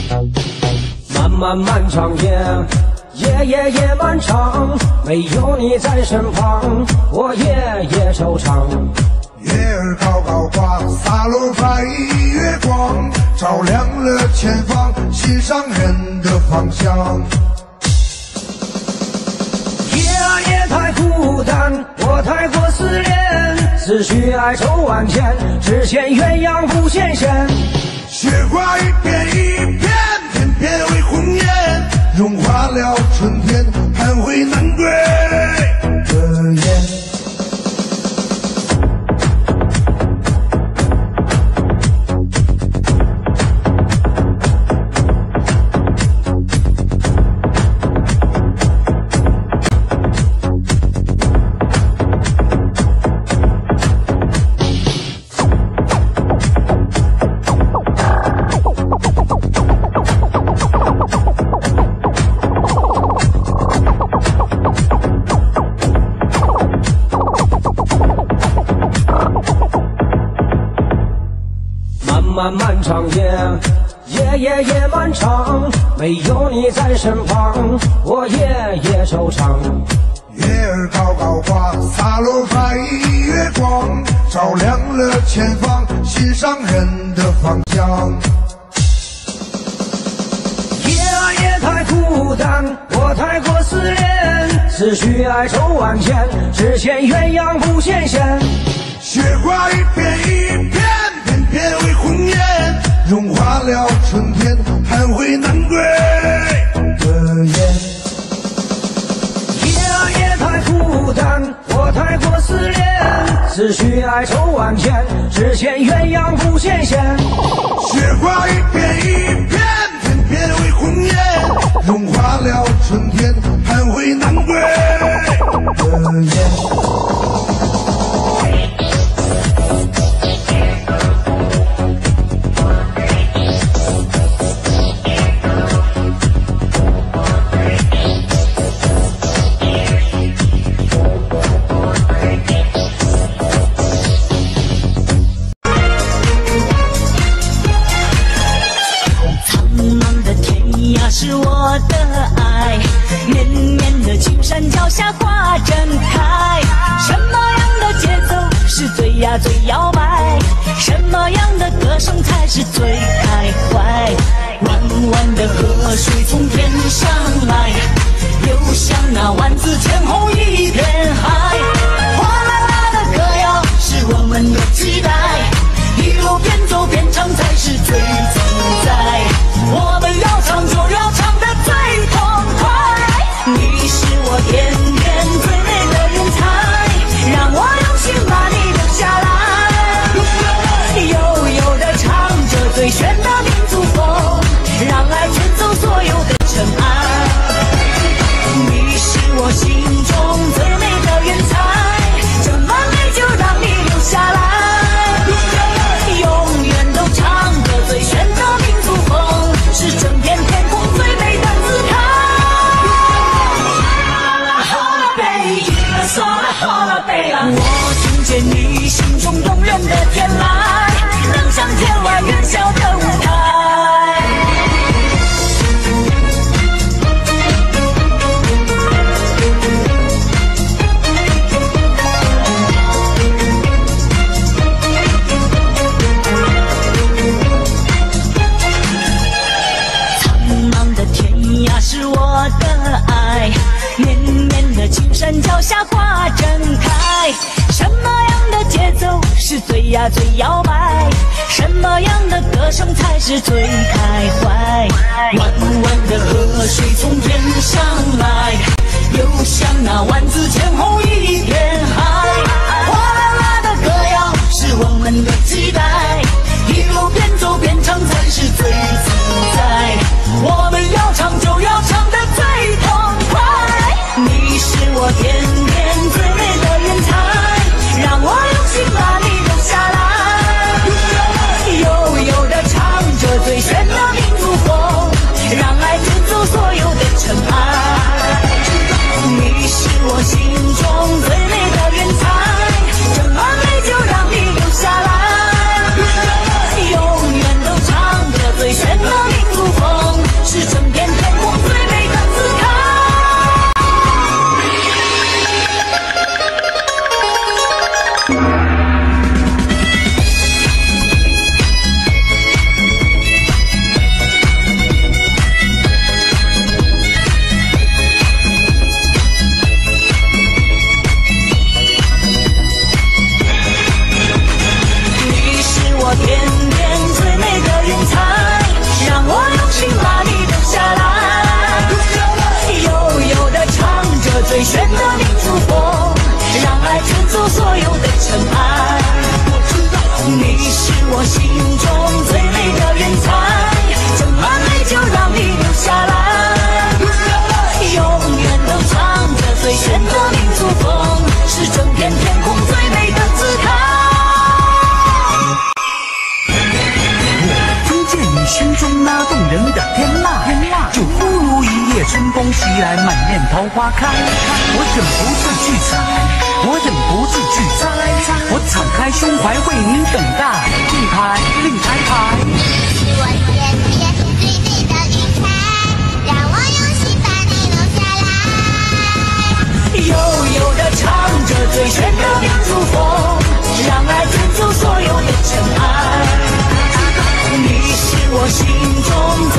漫漫漫长夜，夜漫长，没有你在身旁，我夜惆怅。 月儿高高挂，洒落白衣月光，照亮了前方，心上人的方向。 夜太孤单，我太过思念，思绪哀愁万千，只羡鸳鸯不羡仙。 雪花一片一片，片片为红颜，融化了春天，盼回南归的雁。 漫漫长夜，夜漫长，没有你在身旁，我夜惆怅。 月儿高高挂，洒落白衣月光，照亮了前方，心上人的方向。 夜太孤单，我太过思念，思绪哀愁万千，只羡鸳鸯不羡仙。 雪花一片一片，片片为红颜，融化了春天，盼回南归的雁。 夜太孤单，我太过思念，思绪哀愁万千，只羡鸳鸯不羡仙。 雪花一片一片，片片为红颜，融化了春天，盼回南归的雁。 是我的爱，绵绵的青山脚下花正开。什么样的节奏是最摇摆？什么样的歌声才是最开怀？弯弯的河水从天上来，流向那万紫千红一片海。哗啦啦的歌谣是我们的期待，一路边走边唱才是最自在。我们要唱就要唱得最痛快，你是我天边最美的云彩，让我用心把你留下来。悠悠地唱着最炫的民族风，让爱卷走所有的尘埃。你是我心中最美的云彩，这么美就让你留下来。永远都唱着最炫的民族风，是整片天空最美的姿态。我听见你心中动人的天籁，能像天外远小的舞台。是我的爱，绵绵的青山脚下花正开。什么样的节奏是最摇摆？什么样的歌声才是最开怀？弯弯的河水从天上来，流向那万紫千红一片海。哗啦啦的歌谣是我们的期待，一路边走边唱才是最自在。我们要唱就要唱得最痛快，你是我天边最美的云彩，让我用心把你留下来。悠悠地唱着最炫的民族风，让爱卷走所有的尘埃。你是我心中最美的云彩，这么美就让你留下来。 天边最美的云彩，让我用心把你留下来。悠悠地唱着最炫的民族风，让爱卷走所有的尘埃。你是我心中最美的云彩，这么美就让你留下来。永远都唱着最炫的民族风，是整片天空最美的姿态。 我听见你心中那动人的天籁，就忽如一夜春风袭来，满面桃花开。我忍不住去采，我忍不住去摘，我敞开胸怀为你等待，令牌令牌牌。 是我天边最美的云彩，让我用心把你留下来。 悠悠地唱着最炫的民族风，让爱卷走所有的尘埃。你是我心中最